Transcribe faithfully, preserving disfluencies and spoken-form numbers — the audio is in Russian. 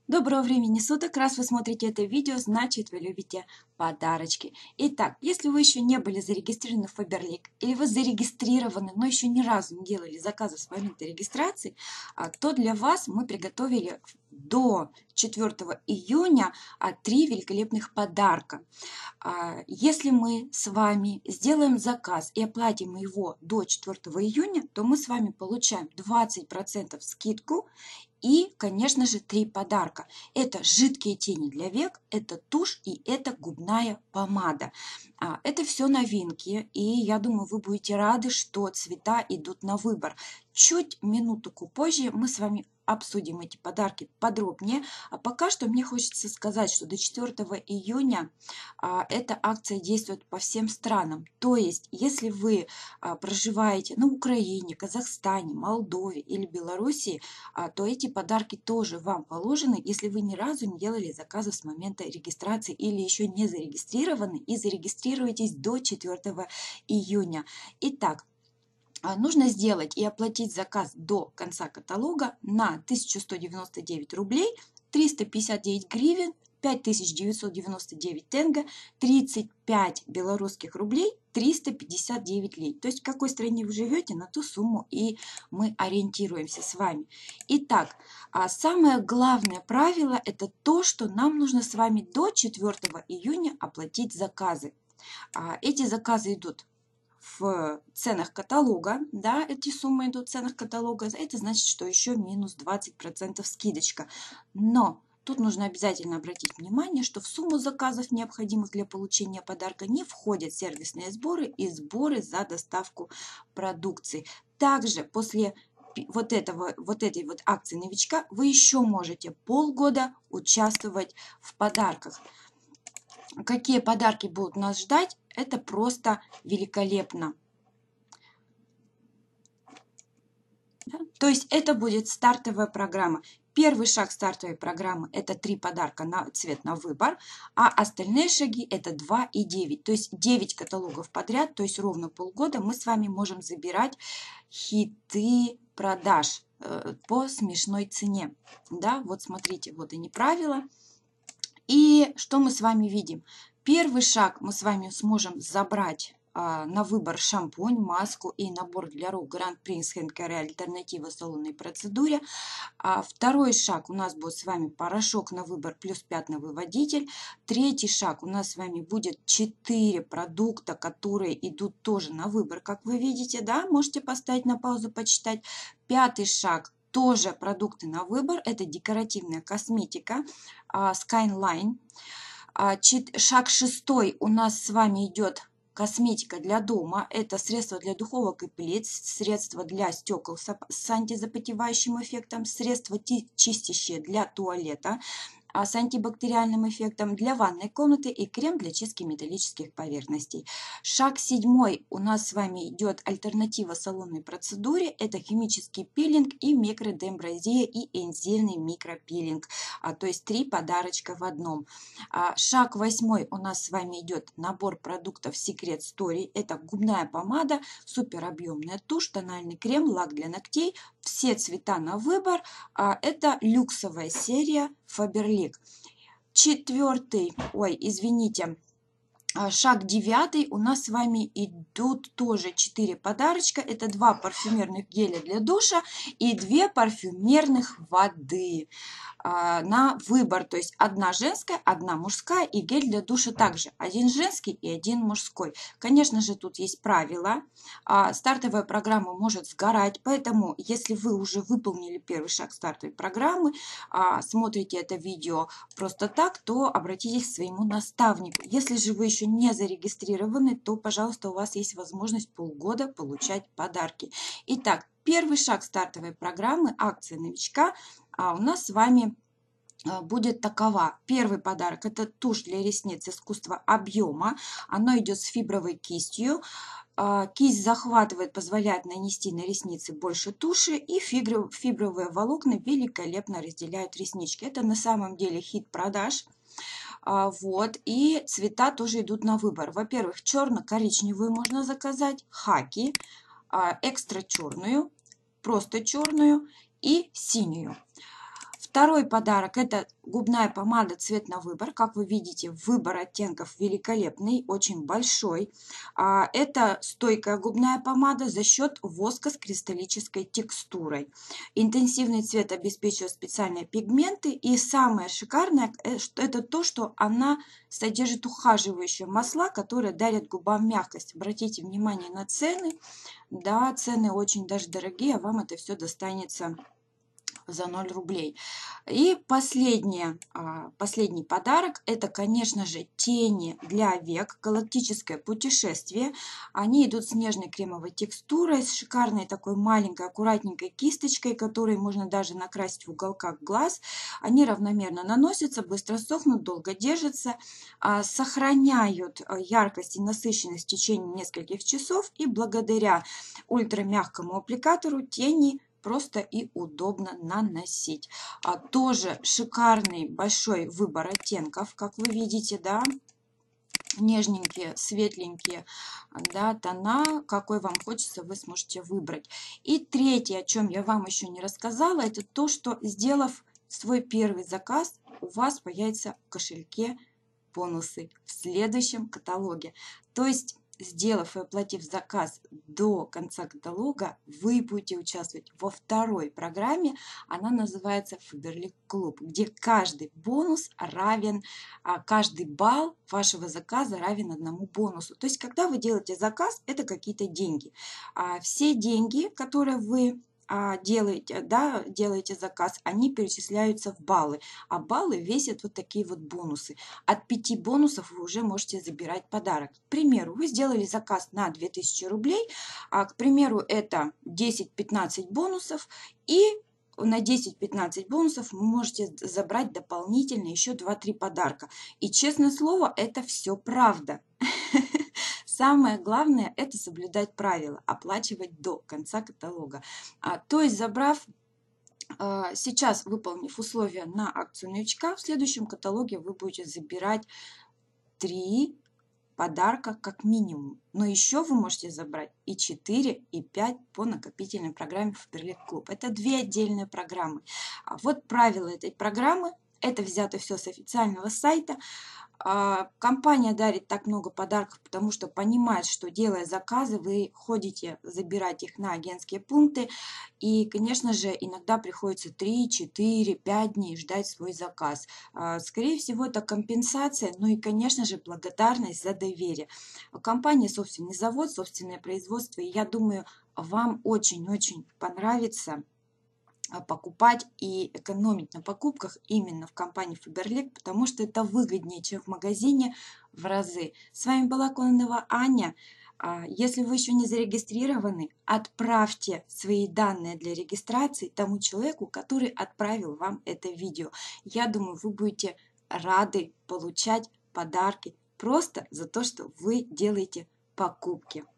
Доброго времени суток! Раз вы смотрите это видео, значит вы любите подарочки. Итак, если вы еще не были зарегистрированы в Faberlic, или вы зарегистрированы, но еще ни разу не делали заказов с момента регистрации, а, то для вас мы приготовили до четвёртого июня а, три великолепных подарка. А, Если мы с вами сделаем заказ и оплатим его до четвёртого июня, то мы с вами получаем двадцать процентов скидку и, конечно же, три подарка. Это жидкие тени для век, это тушь и это губная помада. А, Это все новинки, и я думаю, вы будете рады, что цвета идут на выбор. Чуть минутку позже мы с вами обсудим эти подарки подробнее. А пока что мне хочется сказать, что до четвёртого июня а, эта акция действует по всем странам. То есть, если вы а, проживаете на Украине, Казахстане, Молдове или Белоруссии, а, то эти подарки тоже вам положены, если вы ни разу не делали заказов с момента регистрации или еще не зарегистрированы и зарегистрируетесь до четвёртого июня. Итак, а, нужно сделать и оплатить заказ до конца каталога на тысячу сто девяносто девять рублей, триста пятьдесят девять гривен, пять тысяч девятьсот девяносто девять тенге, тридцать пять белорусских рублей, триста пятьдесят девять лей. То есть в какой стране вы живете, на ту сумму и мы ориентируемся с вами. Итак, а самое главное правило – это то, что нам нужно с вами до четвёртого июня оплатить заказы. А, Эти заказы идут в ценах каталога, да, эти суммы идут в ценах каталога, это значит, что еще минус двадцать процентов скидочка. Но тут нужно обязательно обратить внимание, что в сумму заказов, необходимых для получения подарка, не входят сервисные сборы и сборы за доставку продукции. Также после вот, этого, вот этой вот акции новичка вы еще можете полгода участвовать в подарках. Какие подарки будут нас ждать, это просто великолепно. Да? То есть это будет стартовая программа. Первый шаг стартовой программы – это три подарка на цвет на выбор, а остальные шаги – это два и девять. То есть девять каталогов подряд, то есть ровно полгода мы с вами можем забирать хиты продаж э, по смешной цене. Да? Вот смотрите, вот они правила. И что мы с вами видим? Первый шаг мы с вами сможем забрать а, на выбор шампунь, маску и набор для рук Grand Prince Hand Care альтернатива салонной процедуре. А второй шаг у нас будет с вами порошок на выбор плюс пятновыводитель. Третий шаг у нас с вами будет четыре продукта, которые идут тоже на выбор, как вы видите, да, можете поставить на паузу, почитать. Пятый шаг тоже продукты на выбор, это декоративная косметика Skyline. Шаг шестой у нас с вами идет косметика для дома. Это средства для духовок и плит, средства для стекол с антизапотевающим эффектом, средства чистящие для туалета с антибактериальным эффектом, для ванной комнаты и крем для чистки металлических поверхностей. Шаг седьмой у нас с вами идет альтернатива салонной процедуре. Это химический пилинг и микродермбразия и энзимный микропилинг. А, то есть три подарочка в одном. А, шаг восьмой у нас с вами идет набор продуктов Secret Story. Это губная помада, суперобъемная тушь, тональный крем, лак для ногтей. Все цвета на выбор. А, это люксовая серия Faberlic. Четвертый, ой, извините, шаг девятый у нас с вами идут тоже четыре подарочка. Это два парфюмерных геля для душа и две парфюмерных воды на выбор. То есть одна женская, одна мужская и гель для душа также. Один женский и один мужской. Конечно же, тут есть правила. Стартовая программа может сгорать, поэтому если вы уже выполнили первый шаг стартовой программы, смотрите это видео просто так, то обратитесь к своему наставнику. Если же вы еще не зарегистрированы, то, пожалуйста, у вас есть возможность полгода получать подарки. Итак, первый шаг стартовой программы акция новичка а у нас с вами будет такова. Первый подарок – это тушь для ресниц искусства объема. Оно идет с фибровой кистью. Кисть захватывает, позволяет нанести на ресницы больше туши, и фибровые волокна великолепно разделяют реснички. Это на самом деле хит продаж. Вот, и цвета тоже идут на выбор. Во-первых, черно-коричневую можно заказать, хаки, экстра черную, просто черную и синюю. Второй подарок – это губная помада «Цвет на выбор». Как вы видите, выбор оттенков великолепный, очень большой. Это стойкая губная помада за счет воска с кристаллической текстурой. Интенсивный цвет обеспечивает специальные пигменты. И самое шикарное – это то, что она содержит ухаживающие масла, которые дарят губам мягкость. Обратите внимание на цены. Да, цены очень даже дорогие, а вам это все достанется за ноль рублей. И последнее, последний подарок – это, конечно же, тени для век, галактическое путешествие. Они идут с нежной кремовой текстурой, с шикарной такой маленькой аккуратненькой кисточкой, которой можно даже накрасить в уголках глаз. Они равномерно наносятся, быстро сохнут, долго держатся, сохраняют яркость и насыщенность в течение нескольких часов. И благодаря ультрамягкому аппликатору тени просто и удобно наносить. А тоже шикарный большой выбор оттенков, как вы видите, да, нежненькие, светленькие, да, тона, какой вам хочется, вы сможете выбрать. И третье, о чем я вам еще не рассказала, это то, что, сделав свой первый заказ, у вас появятся в кошельке бонусы в следующем каталоге. То есть, сделав и оплатив заказ до конца каталога, вы будете участвовать во второй программе. Она называется Faberlic Club, где каждый бонус равен, каждый балл вашего заказа равен одному бонусу. То есть, когда вы делаете заказ, это какие-то деньги. Все деньги, которые вы делаете, да, делаете заказ, они перечисляются в баллы, а баллы весят вот такие вот бонусы. От пяти бонусов вы уже можете забирать подарок. К примеру, вы сделали заказ на две тысячи рублей, а, к примеру, это десять-пятнадцать бонусов, и на десять-пятнадцать бонусов вы можете забрать дополнительно еще два-три подарка. И, честное слово, это все правда. Самое главное – это соблюдать правила, оплачивать до конца каталога. А, то есть, забрав, а, сейчас выполнив условия на акцию новичка, в следующем каталоге вы будете забирать три подарка как минимум. Но еще вы можете забрать и четыре, и пять по накопительной программе Faberlic Club. Это две отдельные программы. А вот правила этой программы. Это взято все с официального сайта. Компания дарит так много подарков, потому что понимает, что, делая заказы, вы ходите забирать их на агентские пункты. И, конечно же, иногда приходится три, четыре, пять дней ждать свой заказ. Скорее всего, это компенсация, ну и, конечно же, благодарность за доверие. У компании собственный завод, собственное производство. И я думаю, вам очень-очень понравится покупать и экономить на покупках именно в компании Faberlic, потому что это выгоднее, чем в магазине, в разы. С вами была Кононова Аня. Если вы еще не зарегистрированы, отправьте свои данные для регистрации тому человеку, который отправил вам это видео. Я думаю, вы будете рады получать подарки просто за то, что вы делаете покупки.